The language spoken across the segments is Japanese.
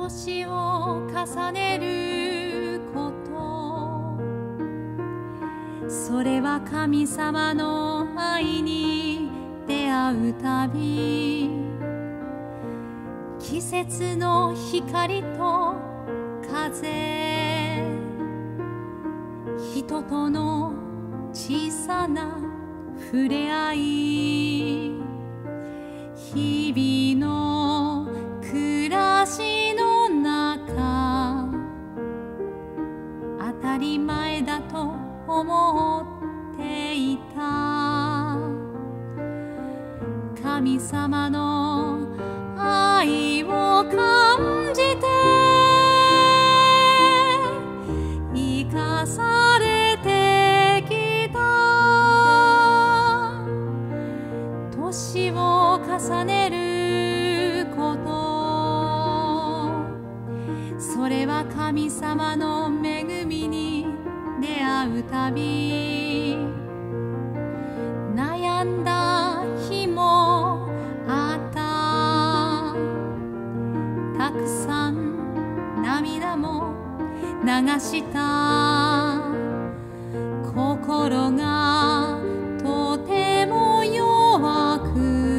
年を重ねること、それは神様の愛に出会うたび、季節の光と風、人との小さな触れ合い、日々の暮らしの中、当たり前だと思っていた。神様の愛を感じて生かされてきた。年を重ねること、それは神様の恵みに出会うたび、悩んだ日もあった。たくさん涙も流した。心がとても弱く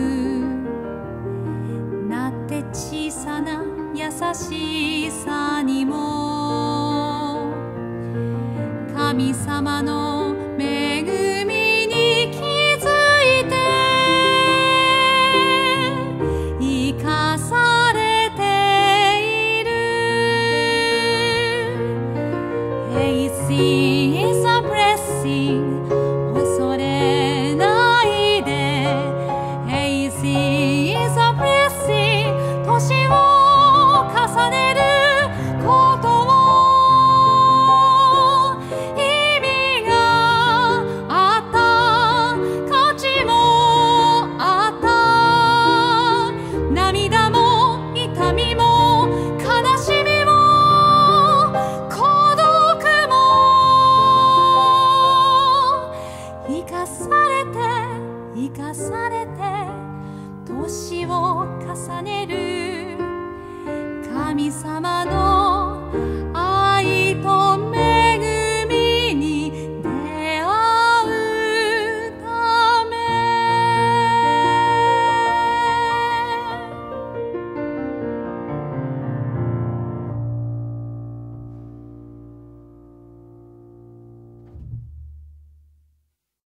なって、小さな優しさにも神様の恵みに気づいて生かされている。 AC is a blessing、 恐れないで。 AC is a blessing、 年を重ねることを意味があった、価値もあった。涙も痛みも悲しみも孤独も生かされて生かされて、年を重ねる神様の